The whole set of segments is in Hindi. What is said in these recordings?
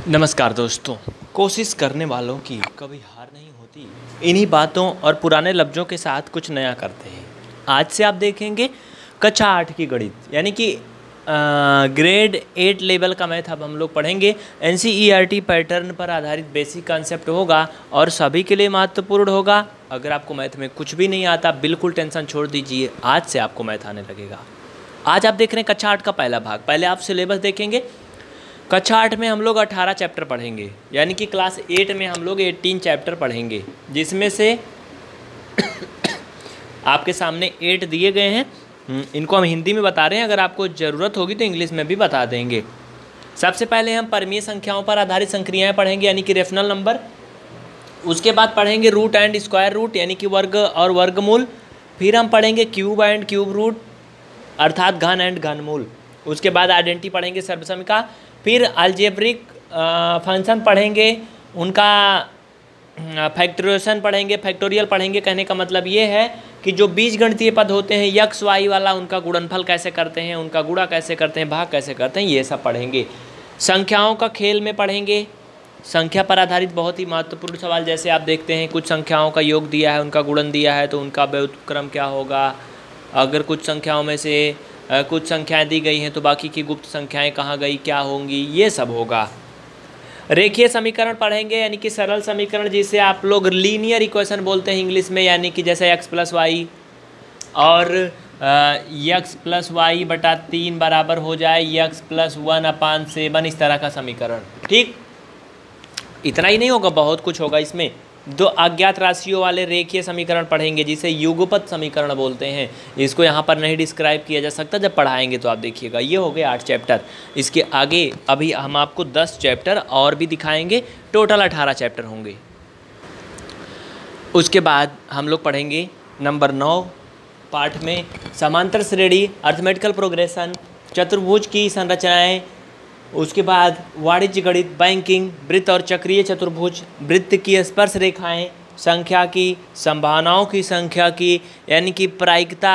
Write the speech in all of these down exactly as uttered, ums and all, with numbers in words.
नमस्कार दोस्तों, कोशिश करने वालों की कभी हार नहीं होती। इन्हीं बातों और पुराने लफ्ज़ों के साथ कुछ नया करते हैं। आज से आप देखेंगे कक्षा आठ की गणित यानी कि ग्रेड एट लेवल का मैथ अब हम लोग पढ़ेंगे। N C E R T pattern पर आधारित बेसिक कॉन्सेप्ट होगा और सभी के लिए महत्वपूर्ण होगा। अगर आपको मैथ में कुछ भी नहीं आता बिल्कुल टेंशन छोड़ दीजिए, आज से आपको मैथ आने लगेगा। आज आप देख रहे हैं कक्षा आठ का पहला भाग। पहले आप सिलेबस देखेंगे। कक्षा आठ में हम लोग अठारह चैप्टर पढ़ेंगे, यानी कि क्लास एट में हम लोग अठारह चैप्टर पढ़ेंगे, जिसमें से आपके सामने एट दिए गए हैं। इनको हम हिंदी में बता रहे हैं, अगर आपको ज़रूरत होगी तो इंग्लिश में भी बता देंगे। सबसे पहले हम परमीय संख्याओं पर आधारित संक्रियाएं पढ़ेंगे, यानी कि रेशनल नंबर। उसके बाद पढ़ेंगे रूट एंड स्क्वायर रूट, यानी कि वर्ग और वर्गमूल। फिर हम पढ़ेंगे क्यूब एंड क्यूब रूट, अर्थात घन एंड घनमूल। उसके बाद आइडेंटिटी पढ़ेंगे, सर्वसमीका। फिर अलजेब्रिक फंक्शन पढ़ेंगे, उनका फैक्टोरिएशन पढ़ेंगे, फैक्टोरियल पढ़ेंगे। कहने का मतलब ये है कि जो बीजगणितीय पद होते हैं यक्स वाई वाला, उनका गुणनफल कैसे करते हैं, उनका गुणा कैसे करते हैं, भाग कैसे करते हैं, ये सब पढ़ेंगे। संख्याओं का खेल में पढ़ेंगे। संख्या पर आधारित बहुत ही महत्वपूर्ण सवाल, जैसे आप देखते हैं कुछ संख्याओं का योग दिया है, उनका गुणन दिया है, तो उनका व्युत्क्रम क्या होगा। अगर कुछ संख्याओं में से कुछ संख्याएं दी गई हैं तो बाकी की गुप्त संख्याएं कहाँ गई, क्या होंगी, ये सब होगा। रेखीय समीकरण पढ़ेंगे, यानी कि सरल समीकरण, जिसे आप लोग लीनियर इक्वेशन बोलते हैं इंग्लिश में, यानी कि जैसे एक्स प्लस वाई और एक्स प्लस वाई बटा तीन बराबर हो जाए X plus one upon seven, इस तरह का समीकरण। ठीक, इतना ही नहीं होगा, बहुत कुछ होगा इसमें। दो अज्ञात राशियों वाले रेखीय समीकरण पढ़ेंगे, जिसे युगपत समीकरण बोलते हैं। इसको यहाँ पर नहीं डिस्क्राइब किया जा सकता, जब पढ़ाएंगे तो आप देखिएगा। ये हो गए आठ चैप्टर। इसके आगे अभी हम आपको दस चैप्टर और भी दिखाएंगे, टोटल अठारह चैप्टर होंगे। उसके बाद हम लोग पढ़ेंगे नंबर नौ पाठ में समांतर श्रेणी, अर्थमेटिकल प्रोग्रेशन, चतुर्भुज की संरचनाएँ। उसके बाद वाणिज्य गणित, बैंकिंग, वृत्त और चक्रीय चतुर्भुज, वृत्त की स्पर्श रेखाएं, संख्या की, संभावनाओं की संख्या की, यानी कि प्रायिकता,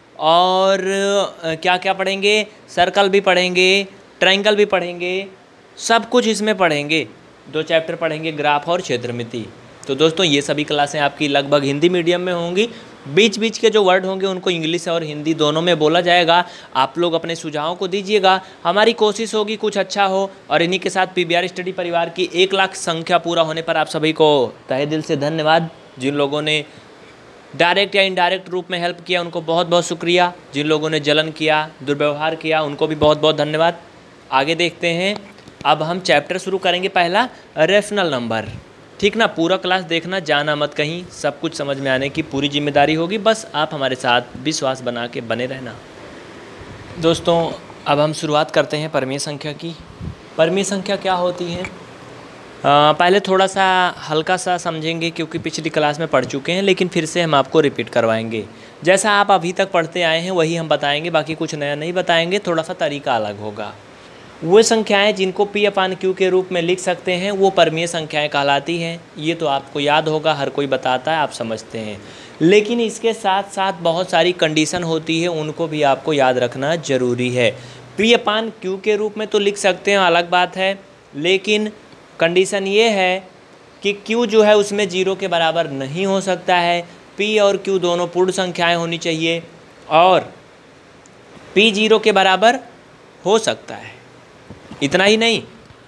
और क्या क्या पढ़ेंगे, सर्कल भी पढ़ेंगे, ट्रायंगल भी पढ़ेंगे, सब कुछ इसमें पढ़ेंगे। दो चैप्टर पढ़ेंगे, ग्राफ और क्षेत्रमिति। तो दोस्तों ये सभी क्लासें आपकी लगभग हिंदी मीडियम में होंगी। बीच बीच के जो वर्ड होंगे उनको इंग्लिश और हिंदी दोनों में बोला जाएगा। आप लोग अपने सुझावों को दीजिएगा। हमारी कोशिश होगी कुछ अच्छा हो। और इन्हीं के साथ पीबीआर स्टडी परिवार की एक लाख संख्या पूरा होने पर आप सभी को तहे दिल से धन्यवाद। जिन लोगों ने डायरेक्ट या इनडायरेक्ट रूप में हेल्प किया उनको बहुत बहुत शुक्रिया। जिन लोगों ने जलन किया, दुर्व्यवहार किया, उनको भी बहुत बहुत धन्यवाद। आगे देखते हैं। अब हम चैप्टर शुरू करेंगे पहला, रेशनल नंबर। ठीक ना, पूरा क्लास देखना, जाना मत कहीं, सब कुछ समझ में आने की पूरी जिम्मेदारी होगी। बस आप हमारे साथ विश्वास बना के बने रहना। दोस्तों अब हम शुरुआत करते हैं परमीय संख्या की। परमीय संख्या क्या होती है, आ, पहले थोड़ा सा हल्का सा समझेंगे, क्योंकि पिछली क्लास में पढ़ चुके हैं, लेकिन फिर से हम आपको रिपीट करवाएंगे। जैसा आप अभी तक पढ़ते आए हैं वही हम बताएंगे, बाकी कुछ नया नहीं बताएंगे, थोड़ा सा तरीका अलग होगा। वो संख्याएं जिनको पी अपान क्यू के रूप में लिख सकते हैं वो परमीय संख्याएं कहलाती हैं। ये तो आपको याद होगा, हर कोई बताता है, आप समझते हैं। लेकिन इसके साथ साथ बहुत सारी कंडीशन होती है, उनको भी आपको याद रखना ज़रूरी है। पी अपान क्यू के रूप में तो लिख सकते हैं, अलग बात है, लेकिन कंडीशन ये है कि क्यू जो है उसमें जीरो के बराबर नहीं हो सकता है। पी और क्यू दोनों पूर्ण संख्याएँ होनी चाहिए, और पी जीरो के बराबर हो सकता है। इतना ही नहीं,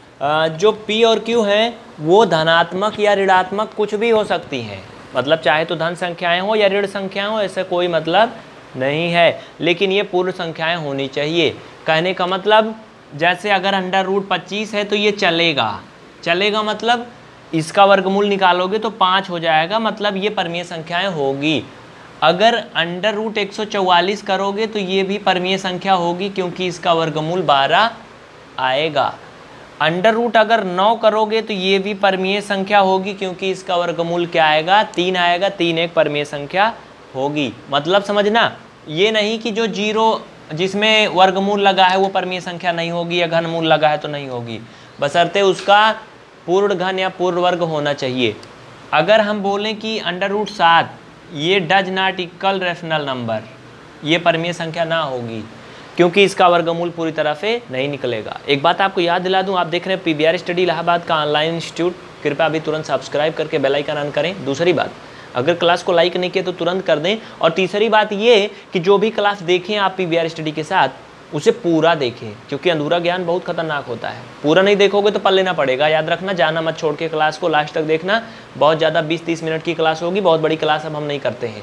जो P और Q हैं वो धनात्मक या ऋणात्मक कुछ भी हो सकती हैं। मतलब चाहे तो धन संख्याएं हो या ऋण संख्याएं हो, ऐसा कोई मतलब नहीं है, लेकिन ये पूर्ण संख्याएं होनी चाहिए। कहने का मतलब जैसे अगर अंडर रूट पच्चीस है तो ये चलेगा। चलेगा मतलब इसका वर्गमूल निकालोगे तो पाँच हो जाएगा, मतलब ये परमीय संख्याएँ होगी। अगर अंडर रूट एक सौ चौवालीस करोगे तो ये भी परमीय संख्या होगी, क्योंकि इसका वर्गमूल बारह आएगा। अंडर रूट अगर नौ करोगे तो ये भी परमीय संख्या होगी, क्योंकि इसका वर्गमूल क्या आएगा, तीन आएगा। तीन एक परमीय संख्या होगी। मतलब समझना, ये नहीं कि जो जीरो जिसमें वर्गमूल लगा है वो परमीय संख्या नहीं होगी, या घनमूल लगा है तो नहीं होगी, बशर्ते उसका पूर्ण घन या पूर्ण वर्ग होना चाहिए। अगर हम बोलें कि अंडर रूट सात ये does not equal rational number, ये परमीय संख्या ना होगी। क्योंकि इसका वर्गमूल पूरी तरह से नहीं निकलेगा। एक बात आपको याद दिला दूं, आप देख रहे हैं पीवीआर स्टडी इलाहाबाद का ऑनलाइन इंस्टीट्यूट, कृपया अभी तुरंत सब्सक्राइब करके बेल आइकन ऑन करें। दूसरी बात, अगर क्लास को लाइक नहीं किया तो तुरंत कर दें। और तीसरी बात ये कि जो भी क्लास देखें आप पीवीआर स्टडी के साथ, उसे पूरा देखें, क्योंकि अधूरा ज्ञान बहुत खतरनाक होता है। पूरा नहीं देखोगे तो पढ़ लेना पड़ेगा। याद रखना, जाना मत छोड़ के क्लास को, लास्ट तक देखना। बहुत ज़्यादा बीस तीस मिनट की क्लास होगी, बहुत बड़ी क्लास अब हम नहीं करते हैं,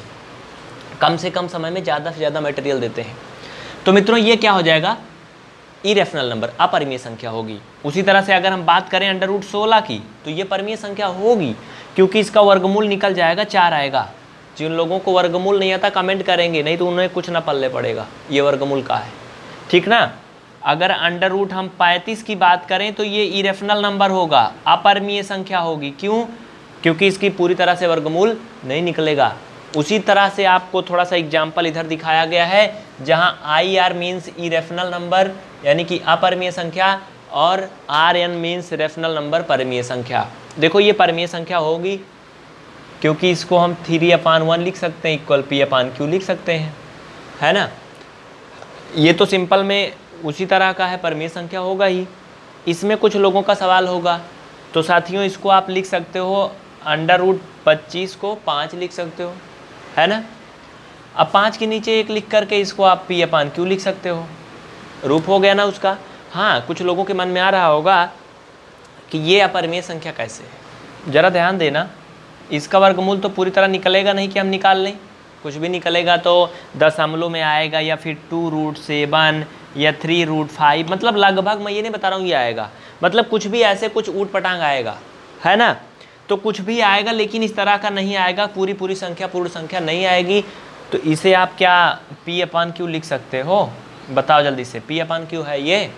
कम से कम समय में ज़्यादा से ज़्यादा मटेरियल देते हैं। तो मित्रों ये क्या हो जाएगा, इरेशनल नंबर, अपरिमेय संख्या होगी। उसी तरह से अगर हम बात करें अंडर रूट सोलह की, तो ये परिमेय संख्या होगी, क्योंकि इसका वर्गमूल निकल जाएगा, चार आएगा। जिन लोगों को वर्गमूल नहीं आता कमेंट करेंगे, नहीं तो उन्हें कुछ ना पल्ले पड़ेगा, ये वर्गमूल का है, ठीक ना। अगर अंडर रूट हम पैंतीस की बात करें तो ये इरेशनल नंबर होगा, अपरिमेय संख्या होगी। क्यों? क्योंकि इसकी पूरी तरह से वर्गमूल नहीं निकलेगा। उसी तरह से आपको थोड़ा सा एग्जाम्पल इधर दिखाया गया है, जहाँ I R means irrational number यानी कि अपरिमेय संख्या, और R N means rational number, परिमेय संख्या। देखो ये परिमेय संख्या होगी, क्योंकि इसको हम थ्री अपान वन लिख सकते हैं, इक्वल पी अपान क्यू लिख सकते हैं, है ना। ये तो सिंपल में उसी तरह का है, परिमेय संख्या होगा ही। इसमें कुछ लोगों का सवाल होगा, तो साथियों इसको आप लिख सकते हो अंडर रूट पच्चीस को पाँच लिख सकते हो, है ना। अब पाँच के नीचे एक लिख करके इसको आप पी अपान क्यू लिख सकते हो, रूप हो गया ना उसका। हाँ, कुछ लोगों के मन में आ रहा होगा कि ये अपरिमेय संख्या कैसे है। ज़रा ध्यान देना, इसका वर्गमूल तो पूरी तरह निकलेगा नहीं कि हम निकाल लें, कुछ भी निकलेगा तो दशमलव में आएगा, या फिर टू रूट सेवन या थ्री रूट फाइव, मतलब लगभग, मैं ये नहीं बता रहा हूँ ये आएगा, मतलब कुछ भी ऐसे कुछ ऊट पटांग आएगा, है ना। तो कुछ भी आएगा, लेकिन इस तरह का नहीं आएगा, पूरी पूरी संख्या पूर्ण संख्या नहीं आएगी। तो इसे आप क्या पी अपान क्यू लिख सकते हो, बताओ जल्दी से। पी अपान क्यू है ये,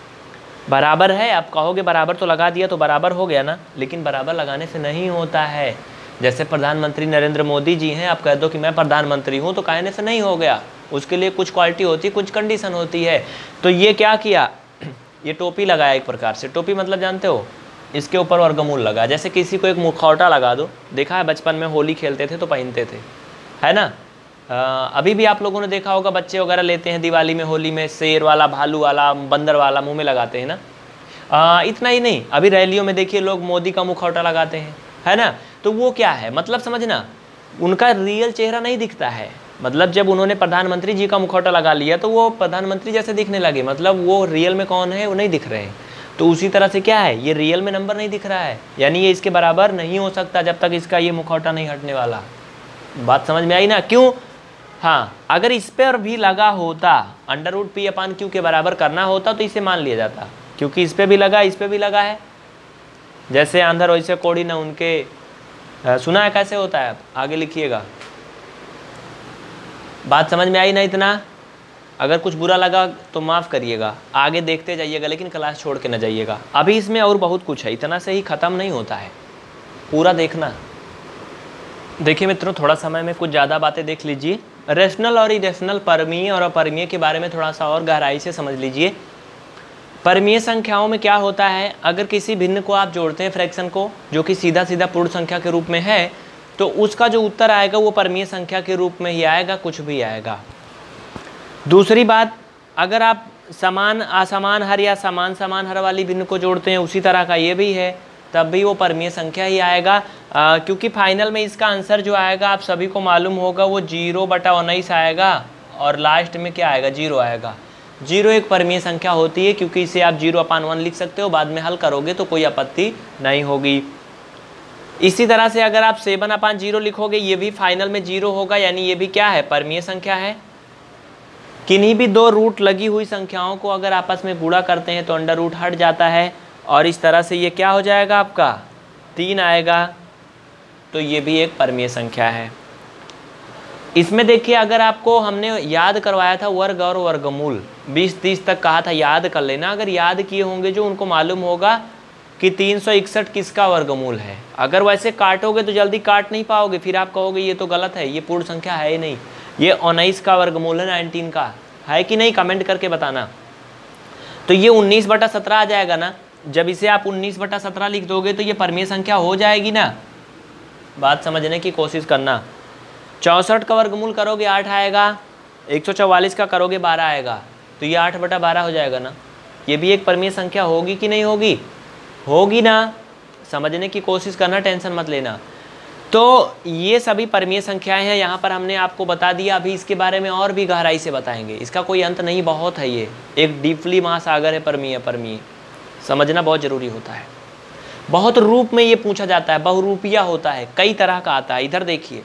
बराबर है। आप कहोगे बराबर तो लगा दिया तो बराबर हो गया ना, लेकिन बराबर लगाने से नहीं होता है। जैसे प्रधानमंत्री नरेंद्र मोदी जी हैं, आप कह दो कि मैं प्रधानमंत्री हूं, तो कहने से नहीं हो गया, उसके लिए कुछ क्वालिटी होती है, कुछ कंडीशन होती है। तो ये क्या किया, ये टोपी लगाया एक प्रकार से। टोपी मतलब जानते हो, इसके ऊपर वर्गमूल लगा। जैसे किसी को एक मुखौटा लगा दो, देखा है बचपन में होली खेलते थे तो पहनते थे, है ना। आ, अभी भी आप लोगों ने देखा होगा, बच्चे वगैरह लेते हैं दिवाली में, होली में, शेर वाला, भालू वाला, बंदर वाला मुंह में लगाते हैं ना। आ, इतना ही नहीं, अभी रैलियों में देखिए लोग मोदी का मुखौटा लगाते हैं, है ना। तो वो क्या है, मतलब समझना, उनका रियल चेहरा नहीं दिखता है। मतलब जब उन्होंने प्रधानमंत्री जी का मुखौटा लगा लिया तो वो प्रधानमंत्री जैसे दिखने लगे, मतलब वो रियल में कौन है वो नहीं दिख रहे हैं। तो उसी तरह से क्या है, ये रियल में नंबर नहीं दिख रहा है, यानी ये इसके बराबर नहीं हो सकता जब तक इसका ये मुखौटा नहीं हटने वाला। बात समझ में आई ना। क्यों? हाँ, अगर इस पर भी लगा होता, under root P upon Q के बराबर करना होता तो इसे मान लिया जाता, क्योंकि इस पर भी लगा, इस पर भी लगा है। जैसे अंधर वैसे कोड़ी ना उनके, आ, सुना है कैसे होता है, आगे लिखिएगा। बात समझ में आई ना इतना। अगर कुछ बुरा लगा तो माफ़ करिएगा, आगे देखते जाइएगा, लेकिन क्लास छोड़ के न जाइएगा। अभी इसमें और बहुत कुछ है, इतना से ही ख़त्म नहीं होता है, पूरा देखना। देखिए मित्रों, थोड़ा समय में कुछ ज़्यादा बातें देख लीजिए। रेशनल और इरेशनल, परिमेय और अपरिमेय के बारे में थोड़ा सा और गहराई से समझ लीजिए। परिमेय संख्याओं में क्या होता है, अगर किसी भिन्न को आप जोड़ते हैं, फ्रैक्शन को, जो कि सीधा सीधा पूर्ण संख्या के रूप में है, तो उसका जो उत्तर आएगा वो परिमेय संख्या के रूप में ही आएगा, कुछ भी आएगा। दूसरी बात, अगर आप समान असमान हर या समान समान हर वाली भिन्न को जोड़ते हैं, उसी तरह का ये भी है, तब भी वो परिमेय संख्या ही आएगा। आ, क्योंकि फाइनल में इसका आंसर जो आएगा आप सभी को मालूम होगा, वो जीरो बटा उन्नीस आएगा, और लास्ट में क्या आएगा, जीरो आएगा। जीरो एक परिमेय संख्या होती है, क्योंकि इसे आप जीरो अपान वन लिख सकते हो, बाद में हल करोगे तो कोई आपत्ति नहीं होगी। इसी तरह से अगर आप सेवन अपान जीरो लिखोगे, ये भी फाइनल में जीरो होगा, यानी ये भी क्या है, परिमेय संख्या है। किन्हीं भी दो रूट लगी हुई संख्याओं को अगर आपस में गुणा करते हैं तो अंडर रूट हट जाता है, और इस तरह से ये क्या हो जाएगा, आपका तीन आएगा, तो ये भी एक परिमेय संख्या है। इसमें देखिए, अगर आपको हमने याद करवाया था वर्ग और वर्गमूल, बीस तीस तक कहा था, याद कर लेना। अगर याद किए होंगे जो, उनको मालूम होगा कि तीन सौ इकसठ किसका वर्गमूल है। अगर वैसे काटोगे तो जल्दी काट नहीं पाओगे, फिर आप कहोगे ये तो गलत है, ये पूर्ण संख्या है ही नहीं, ये उन्नीस का वर्गमूल है, नाइनटीन का है कि नहीं, कमेंट करके बताना। तो ये उन्नीस बटा सत्रह आ जाएगा ना। जब इसे आप उन्नीस बटा सत्रह लिख दोगे तो ये परिमेय संख्या हो जाएगी ना। बात समझने की कोशिश करना। चौंसठ का वर्गमूल करोगे आठ आएगा, एक सौ चौवालीस का करोगे बारह आएगा, तो ये आठ बटा बारह हो जाएगा ना। ये भी एक परमीय संख्या होगी कि नहीं होगी? होगी ना। समझने की कोशिश करना, टेंशन मत लेना। तो ये सभी परमीय संख्याएं हैं, यहाँ पर हमने आपको बता दिया। अभी इसके बारे में और भी गहराई से बताएंगे, इसका कोई अंत नहीं, बहुत है। ये एक डीपली महासागर है परमीय परमीय, समझना बहुत ज़रूरी होता है। बहुत रूप में ये पूछा जाता है, बहुरूपिया होता है, कई तरह का आता है। इधर देखिए,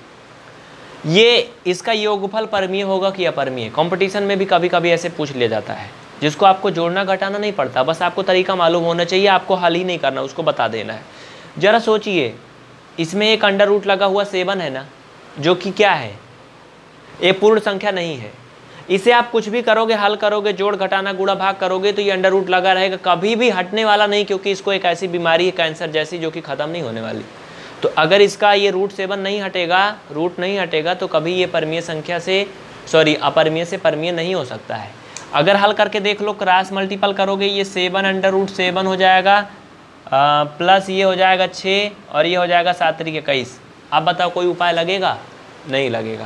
ये इसका योगफल परमीय होगा कि अपरमीय, कंपटीशन में भी कभी कभी ऐसे पूछ लिया जाता है, जिसको आपको जोड़ना घटाना नहीं पड़ता, बस आपको तरीका मालूम होना चाहिए, आपको हल ही नहीं करना, उसको बता देना है। ज़रा सोचिए, इसमें एक अंडर रूट लगा हुआ सेवन है ना, जो कि क्या है, ये पूर्ण संख्या नहीं है। इसे आप कुछ भी करोगे, हल करोगे, जोड़ घटाना गुणा भाग करोगे तो ये अंडर रूट लगा रहेगा, कभी भी हटने वाला नहीं, क्योंकि इसको एक ऐसी बीमारी है कैंसर जैसी, जो कि ख़त्म नहीं होने वाली। तो अगर इसका ये रूट सेवन नहीं हटेगा, रूट नहीं हटेगा, तो कभी ये परमीय संख्या से सॉरी अपरमीय से परमीय नहीं हो सकता है। अगर हल करके देख लो, क्रॉस मल्टीपल करोगे, ये सेवन अंडर रूट सेवन हो जाएगा, आ, प्लस ये हो जाएगा छः, और ये हो जाएगा सात तरीके इक्कीस। अब बताओ कोई उपाय लगेगा? नहीं लगेगा।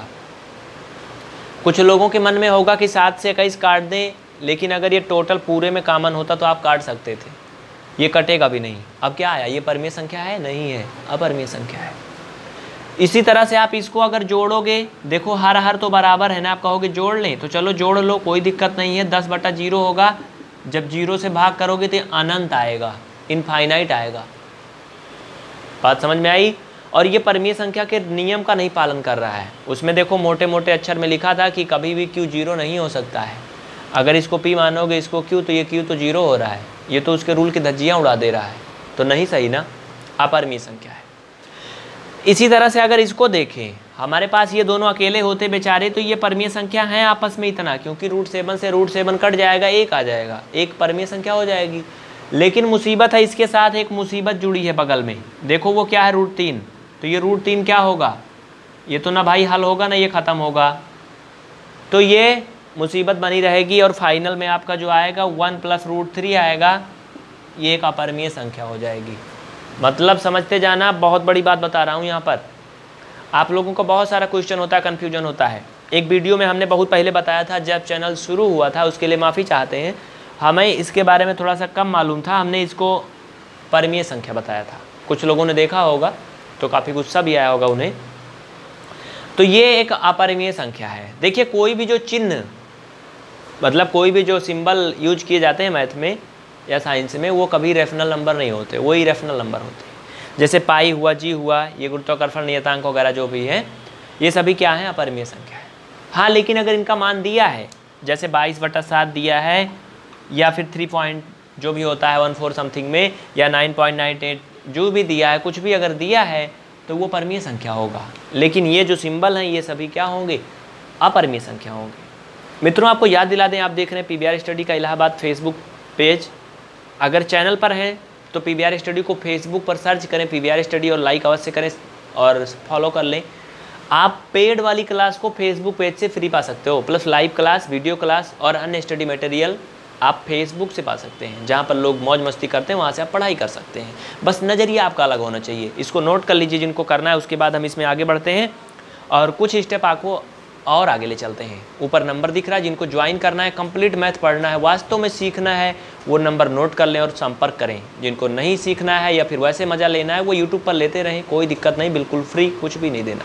कुछ लोगों के मन में होगा कि सात से इक्कीस काट दें, लेकिन अगर ये टोटल पूरे में कॉमन होता तो आप काट सकते थे, ये कटेगा भी नहीं। अब क्या आया, ये परमीय संख्या है? नहीं है, अपरमीय संख्या है। इसी तरह से आप इसको अगर जोड़ोगे, देखो हर हर तो बराबर है ना, आप कहोगे जोड़ लें, तो चलो जोड़ लो, कोई दिक्कत नहीं है। दस बटा जीरो होगा, जब जीरो से भाग करोगे तो अनंत आएगा, इनफाइनाइट आएगा। बात समझ में आई? और ये परमीय संख्या के नियम का नहीं पालन कर रहा है। उसमें देखो मोटे मोटे अक्षर में लिखा था कि कभी भी क्यू जीरो नहीं हो सकता है। अगर इसको पी मानोगे, इसको क्यू, तो ये क्यू तो जीरो हो रहा है, ये तो उसके रूल की धज्जियाँ उड़ा दे रहा है, तो नहीं सही ना, अपरमीय संख्या है। इसी तरह से अगर इसको देखें, हमारे पास ये दोनों अकेले होते बेचारे, तो ये परमीय संख्या है आपस में इतना, क्योंकि रूट सेवन से रूट सेवन कट जाएगा, एक आ जाएगा, एक परमीय संख्या हो जाएगी। लेकिन मुसीबत है, इसके साथ एक मुसीबत जुड़ी है बगल में। देखो वो क्या है, रूट तीन। तो ये रूट तीन क्या होगा, ये तो ना भाई हल होगा ना ये ख़त्म होगा, तो ये मुसीबत बनी रहेगी। और फाइनल में आपका जो आएगा वन प्लस रूट थ्री आएगा, ये एक अपरमीय संख्या हो जाएगी। मतलब समझते जाना, बहुत बड़ी बात बता रहा हूँ यहाँ पर। आप लोगों को बहुत सारा क्वेश्चन होता है, कन्फ्यूजन होता है। एक वीडियो में हमने बहुत पहले बताया था, जब चैनल शुरू हुआ था, उसके लिए माफ़ी चाहते हैं, हमें इसके बारे में थोड़ा सा कम मालूम था, हमने इसको परमीय संख्या बताया था। कुछ लोगों ने देखा होगा तो काफ़ी गुस्सा भी आया होगा उन्हें। तो ये एक अपरमीय संख्या है। देखिए, कोई भी जो चिन्ह, मतलब कोई भी जो सिंबल यूज किए जाते हैं मैथ में या साइंस में, वो कभी रेफनल नंबर नहीं होते, वो इरेफनल नंबर होते हैं। जैसे पाई हुआ, जी हुआ, ये गुरुत्वाकर्षण नियतांक वगैरह जो भी है, ये सभी क्या है, अपरमीय संख्या है। हाँ, लेकिन अगर इनका मान दिया है, जैसे बाईस बटा सात दिया है, या फिर थ्री पॉइंट जो भी होता है वन फोर समथिंग में, या नाइन पॉइंट नाइन एट जो भी दिया है, कुछ भी अगर दिया है, तो वो परमीय संख्या होगा। लेकिन ये जो सिंबल हैं, ये सभी क्या होंगे, अपरमीय संख्या होंगे। मित्रों, आपको याद दिला दें, आप देख रहे हैं पीबीआर स्टडी का इलाहाबाद फेसबुक पेज। अगर चैनल पर हैं तो पीबीआर स्टडी को फेसबुक पर सर्च करें, पीबीआर स्टडी, और लाइक अवश्य करें और फॉलो कर लें। आप पेड वाली क्लास को फेसबुक पेज से फ्री पा सकते हो, plus live class, video class और अन्य स्टडी मटेरियल आप फेसबुक से पा सकते हैं, जहाँ पर लोग मौज मस्ती करते हैं, वहाँ से आप पढ़ाई कर सकते हैं। बस नज़रिया आपका अलग होना चाहिए, इसको नोट कर लीजिए जिनको करना है। उसके बाद हम इसमें आगे बढ़ते हैं और कुछ स्टेप आपको और आगे ले चलते हैं। ऊपर नंबर दिख रहा है, जिनको ज्वाइन करना है, कंप्लीट मैथ पढ़ना है, वास्तव में सीखना है, वो नंबर नोट कर लें और संपर्क करें। जिनको नहीं सीखना है या फिर वैसे मज़ा लेना है, वो यूट्यूब पर लेते रहें, कोई दिक्कत नहीं, बिल्कुल फ्री, कुछ भी नहीं देना।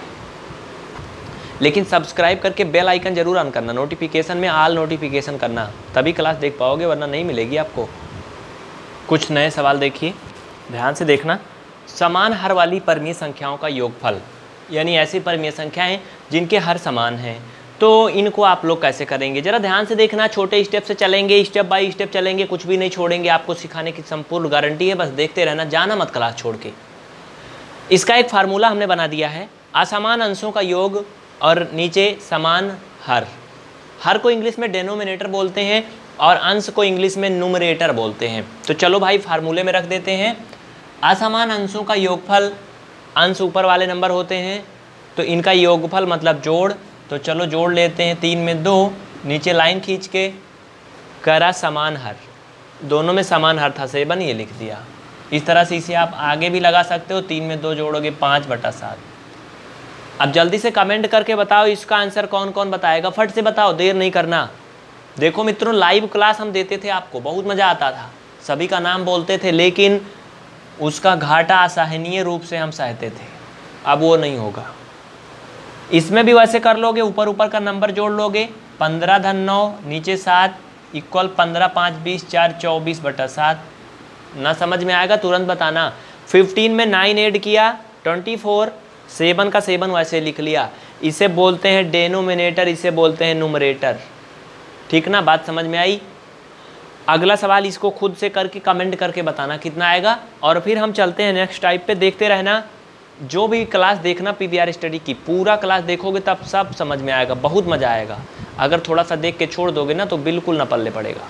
लेकिन सब्सक्राइब करके बेल आइकन जरूर ऑन करना, नोटिफिकेशन में ऑल नोटिफिकेशन करना, तभी क्लास देख पाओगे, वरना नहीं मिलेगी आपको। कुछ नए सवाल देखिए, ध्यान से देखना। समान हर वाली परमीय संख्याओं का योगफल, यानी ऐसी परमीय संख्याएं जिनके हर समान हैं, तो इनको आप लोग कैसे करेंगे, ज़रा ध्यान से देखना। छोटे स्टेप से चलेंगे, स्टेप बाय स्टेप चलेंगे, कुछ भी नहीं छोड़ेंगे, आपको सिखाने की संपूर्ण गारंटी है। बस देखते रहना, जाना मत क्लास छोड़ के। इसका एक फार्मूला हमने बना दिया है, असमान अंशों का योग और नीचे समान हर। हर को इंग्लिश में डेनोमिनेटर बोलते हैं और अंश को इंग्लिश में न्यूमरेटर बोलते हैं। तो चलो भाई फार्मूले में रख देते हैं। असमान अंशों का योगफल, अंश ऊपर वाले नंबर होते हैं, तो इनका योगफल मतलब जोड़। तो चलो जोड़ लेते हैं, तीन में दो, नीचे लाइन खींच के करा समान हर, दोनों में समान हर था, सेवन, ये लिख दिया। इस तरह से इसे आप आगे भी लगा सकते हो, तीन में दो जोड़ोगे पाँच बटा सात। अब जल्दी से कमेंट करके बताओ इसका आंसर कौन कौन बताएगा, फट से बताओ, देर नहीं करना। देखो मित्रों, लाइव क्लास हम देते थे आपको, बहुत मज़ा आता था, सभी का नाम बोलते थे, लेकिन उसका घाटा असहनीय रूप से हम सहते थे। अब वो नहीं होगा। इसमें भी वैसे कर लोगे, ऊपर ऊपर का नंबर जोड़ लोगे, पंद्रह धन नौ नीचे सात इक्वल पंद्रह पाँच बीस चार चौबीस बटा सात। ना समझ में आएगा तुरंत बताना। फिफ्टीन में नाइन ऐड किया ट्वेंटी फोर, सेवन का सेवन वैसे लिख लिया। इसे बोलते हैं डेनोमिनेटर, इसे बोलते हैं नुमरेटर। ठीक ना, बात समझ में आई। अगला सवाल इसको खुद से करके कमेंट करके बताना कितना आएगा, और फिर हम चलते हैं नेक्स्ट टाइप पे। देखते रहना, जो भी क्लास देखना पीवीआर स्टडी की, पूरा क्लास देखोगे तब सब समझ में आएगा, बहुत मज़ा आएगा। अगर थोड़ा सा देख के छोड़ दोगे ना तो बिल्कुल न पल्ले पड़ेगा।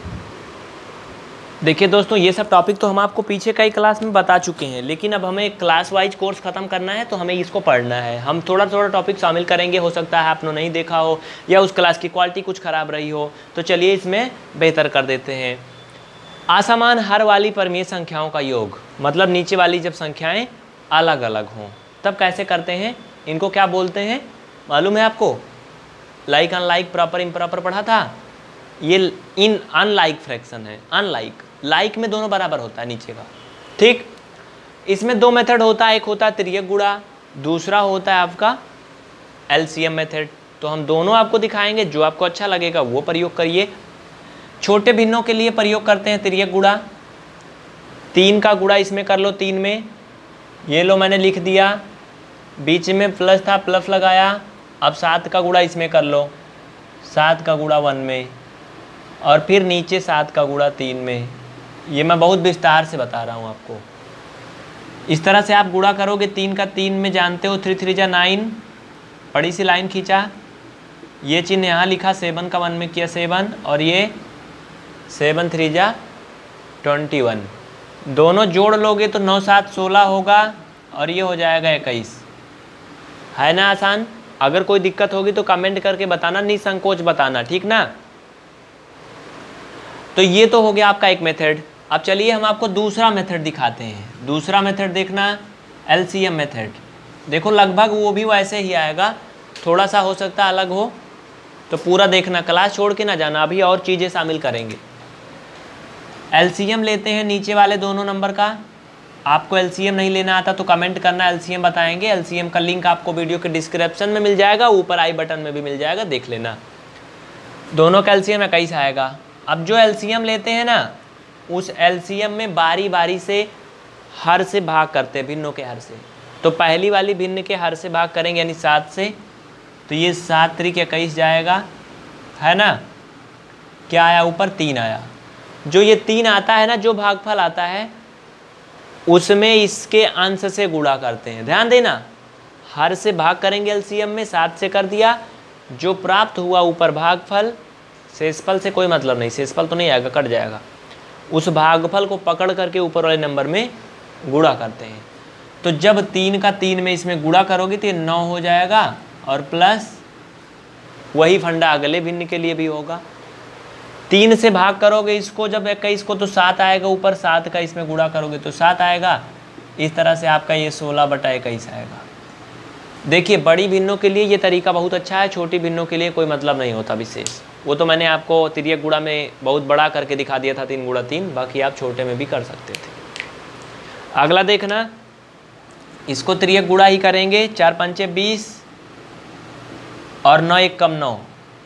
देखिए दोस्तों, ये सब टॉपिक तो हम आपको पीछे कई क्लास में बता चुके हैं, लेकिन अब हमें क्लास वाइज कोर्स ख़त्म करना है तो हमें इसको पढ़ना है। हम थोड़ा थोड़ा टॉपिक शामिल करेंगे, हो सकता है आपने नहीं देखा हो या उस क्लास की क्वालिटी कुछ ख़राब रही हो, तो चलिए इसमें बेहतर कर देते हैं। असमान हर वाली परिमेय संख्याओं का योग, मतलब नीचे वाली जब संख्याएँ अलग अलग हों तब कैसे करते हैं, इनको क्या बोलते हैं मालूम है आपको? लाइक अनलाइक प्रॉपर इम्प्रॉपर पढ़ा था। ये इन अनलाइक फ्रैक्शन है। अनलाइक, लाइक में दोनों बराबर होता है नीचे का। ठीक, इसमें दो मेथड होता है, एक होता है तिर्यक गुणा, दूसरा होता है आपका एलसीएम मेथड। तो हम दोनों आपको दिखाएंगे, जो आपको अच्छा लगेगा वो प्रयोग करिए। छोटे भिन्नों के लिए प्रयोग करते हैं तिर्यक गुणा। तीन का गुणा इसमें कर लो, तीन में ये लो मैंने लिख दिया, बीच में प्लस था प्लस लगाया। अब सात का गुणा इसमें कर लो, सात का गुणा वन में, और फिर नीचे सात का गुणा तीन में। ये मैं बहुत विस्तार से बता रहा हूँ आपको। इस तरह से आप गुणा करोगे, तीन का तीन में जानते हो, थ्री थ्री जा नाइन, बड़ी सी लाइन खींचा, ये चिन्ह यहाँ लिखा, सेवन का वन में किया सेवन, और ये सेवन थ्री जा ट्वेंटी वन। दोनों जोड़ लोगे तो नौ सात सोलह होगा, और ये हो जाएगा इक्कीस। है ना आसान? अगर कोई दिक्कत होगी तो कमेंट करके बताना, निसंकोच बताना, ठीक ना। तो ये तो हो गया आपका एक मेथड। अब चलिए हम आपको दूसरा मेथड दिखाते हैं। दूसरा मेथड देखना, एलसीएम मेथड। देखो लगभग वो भी वैसे ही आएगा, थोड़ा सा हो सकता है अलग हो, तो पूरा देखना, क्लास छोड़ के ना जाना, अभी और चीज़ें शामिल करेंगे। एलसीएम लेते हैं नीचे वाले दोनों नंबर का। आपको एलसीएम नहीं लेना आता तो कमेंट करना, एलसीएम बताएंगे। एलसीएम का लिंक आपको वीडियो के डिस्क्रिप्शन में मिल जाएगा, ऊपर आई बटन में भी मिल जाएगा, देख लेना। दोनों का एलसीएम इक्कीस आएगा। अब जो एलसीएम लेते हैं ना, उस एलसीएम में बारी बारी से हर से भाग करते हैं, भिन्नों के हर से। तो पहली वाली भिन्न के हर से भाग करेंगे, यानी सात से, तो ये सात त्रिक इक्कीस जाएगा, है ना। क्या आया ऊपर? तीन आया। जो ये तीन आता है ना, जो भागफल आता है, उसमें इसके अंश से गुणा करते हैं। ध्यान देना, हर से भाग करेंगे एलसीएम में, सात से कर दिया, जो प्राप्त हुआ ऊपर भागफल, शेषफल से कोई मतलब नहीं, शेषफल तो नहीं आएगा, कट जाएगा। उस भागफल को पकड़ करके ऊपर वाले नंबर में गुणा करते हैं। तो जब तीन का तीन में इसमें गुणा करोगे तो ये नौ हो जाएगा, और प्लस वही फंडा अगले भिन्न के लिए भी होगा। तीन से भाग करोगे इसको जब इक्कीस को, तो सात आएगा ऊपर, सात का इसमें गुणा करोगे तो सात आएगा। इस तरह से आपका ये सोलह बटा इक्कीस आएगा। देखिए, बड़ी भिन्नों के लिए ये तरीका बहुत अच्छा है, छोटी भिन्नों के लिए कोई मतलब नहीं होता विशेष। वो तो मैंने आपको तिर्यक गुणा में बहुत बड़ा करके दिखा दिया था, तीन गुणा तीन, बाकी आप छोटे में भी कर सकते थे। अगला देखना, इसको तिर्यक गुणा ही करेंगे। चार पंचे बीस, और नौ एक कम नौ,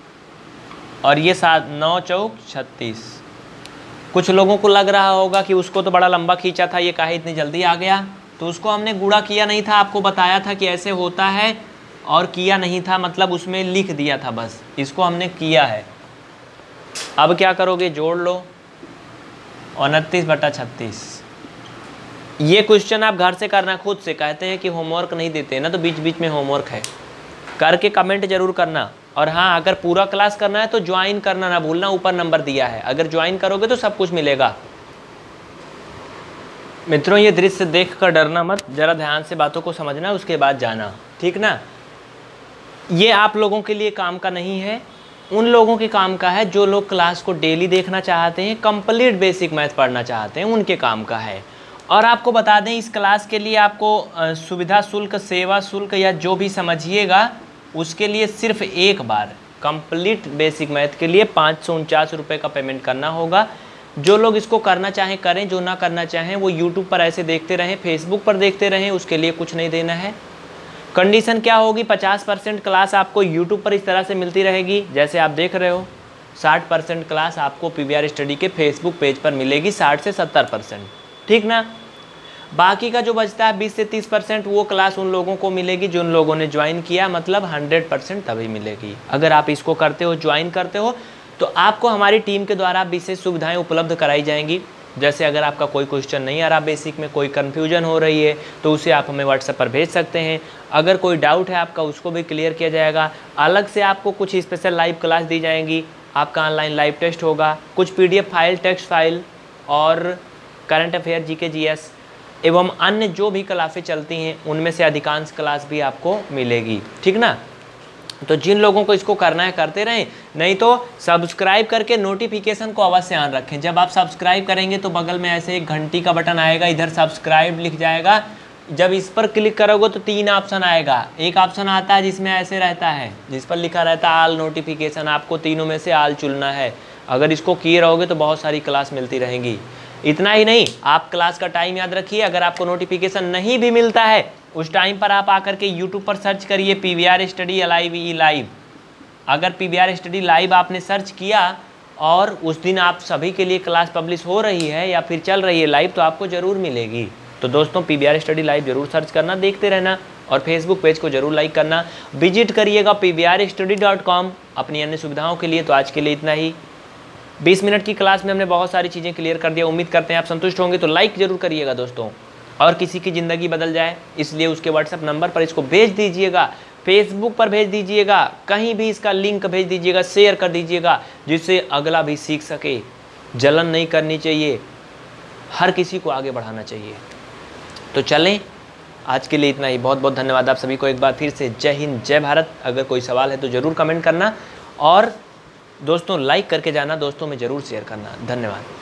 और ये सात, नौ चौक छत्तीस। कुछ लोगों को लग रहा होगा कि उसको तो बड़ा लंबा खींचा था, ये काहे इतनी जल्दी आ गया। तो उसको हमने गुणा किया नहीं था, आपको बताया था कि ऐसे होता है, और किया नहीं था मतलब उसमें लिख दिया था बस। इसको हमने किया है। अब क्या करोगे? जोड़ लो, उनतीस बटा छत्तीस। ये क्वेश्चन आप घर से करना खुद से। कहते हैं कि होमवर्क नहीं देते ना, तो बीच बीच में होमवर्क है, करके कमेंट जरूर करना। और हाँ, अगर पूरा क्लास करना है तो ज्वाइन करना ना भूलना, ऊपर नंबर दिया है, अगर ज्वाइन करोगे तो सब कुछ मिलेगा। मित्रों, ये दृश्य देख कर डरना मत, ज़रा ध्यान से बातों को समझना, उसके बाद जाना, ठीक ना। ये आप लोगों के लिए काम का नहीं है, उन लोगों के काम का है जो लोग क्लास को डेली देखना चाहते हैं, कंप्लीट बेसिक मैथ पढ़ना चाहते हैं, उनके काम का है। और आपको बता दें, इस क्लास के लिए आपको सुविधा शुल्क, सेवा शुल्क या जो भी समझिएगा, उसके लिए सिर्फ एक बार कंप्लीट बेसिक मैथ के लिए पाँच सौ उनचास रुपये का पेमेंट करना होगा। जो लोग इसको करना चाहें करें, जो ना करना चाहें वो यूट्यूब पर ऐसे देखते रहें, फेसबुक पर देखते रहें, उसके लिए कुछ नहीं देना है। कंडीशन क्या होगी, पचास परसेंट क्लास आपको यूट्यूब पर इस तरह से मिलती रहेगी जैसे आप देख रहे हो, साठ परसेंट क्लास आपको पीवीआर स्टडी के फेसबुक पेज पर मिलेगी, साठ से सत्तर परसेंट, ठीक ना। बाकी का जो बचता है बीस से तीस परसेंट वो क्लास उन लोगों को मिलेगी जिन लोगों ने ज्वाइन किया, मतलब हंड्रेड परसेंट तभी मिलेगी। अगर आप इसको करते हो, ज्वाइन करते हो, तो आपको हमारी टीम के द्वारा विशेष सुविधाएं उपलब्ध कराई जाएंगी। जैसे अगर आपका कोई क्वेश्चन नहीं आ रहा बेसिक में, कोई कन्फ्यूजन हो रही है, तो उसे आप हमें व्हाट्सएप पर भेज सकते हैं। अगर कोई डाउट है आपका, उसको भी क्लियर किया जाएगा। अलग से आपको कुछ स्पेशल लाइव क्लास दी जाएंगी, आपका ऑनलाइन लाइव टेस्ट होगा, कुछ पीडीएफ फाइल, टेक्स्ट फाइल और करंट अफेयर, जीके, जीएस एवं अन्य जो भी क्लासें चलती हैं उनमें से अधिकांश क्लास भी आपको मिलेगी, ठीक ना। तो जिन लोगों को इसको करना है करते रहें, नहीं तो सब्सक्राइब करके नोटिफिकेशन को अवश्य ऑन रखें। जब आप सब्सक्राइब करेंगे तो बगल में ऐसे एक घंटी का बटन आएगा, इधर सब्सक्राइब लिख जाएगा। जब इस पर क्लिक करोगे तो तीन ऑप्शन आएगा। एक ऑप्शन आता है जिसमें ऐसे रहता है, जिस पर लिखा रहता है ऑल नोटिफिकेशन, आपको तीनों में से ऑल चुनना है। अगर इसको किए रहोगे तो बहुत सारी क्लास मिलती रहेंगी। इतना ही नहीं, आप क्लास का टाइम याद रखिए। अगर आपको नोटिफिकेशन नहीं भी मिलता है उस टाइम पर आप आकर के यूट्यूब पर सर्च करिए PVR study L I V E live. अगर पीवीआर स्टडी लाइव आपने सर्च किया और उस दिन आप सभी के लिए क्लास पब्लिश हो रही है या फिर चल रही है लाइव, तो आपको ज़रूर मिलेगी। तो दोस्तों पीवीआर स्टडी लाइव जरूर सर्च करना, देखते रहना और फेसबुक पेज को जरूर लाइक करना। विजिट करिएगा P V R study dot com अपनी अन्य सुविधाओं के लिए। तो आज के लिए इतना ही। बीस मिनट की क्लास में हमने बहुत सारी चीज़ें क्लियर कर दिया। उम्मीद करते हैं आप संतुष्ट होंगे। तो लाइक जरूर करिएगा दोस्तों, और किसी की ज़िंदगी बदल जाए इसलिए उसके व्हाट्सएप नंबर पर इसको भेज दीजिएगा, फेसबुक पर भेज दीजिएगा, कहीं भी इसका लिंक भेज दीजिएगा, शेयर कर दीजिएगा, जिससे अगला भी सीख सके। जलन नहीं करनी चाहिए, हर किसी को आगे बढ़ाना चाहिए। तो चलें, आज के लिए इतना ही। बहुत बहुत धन्यवाद आप सभी को एक बार फिर से। जय हिंद, जय भारत। अगर कोई सवाल है तो ज़रूर कमेंट करना और दोस्तों लाइक करके जाना, दोस्तों में ज़रूर शेयर करना। धन्यवाद।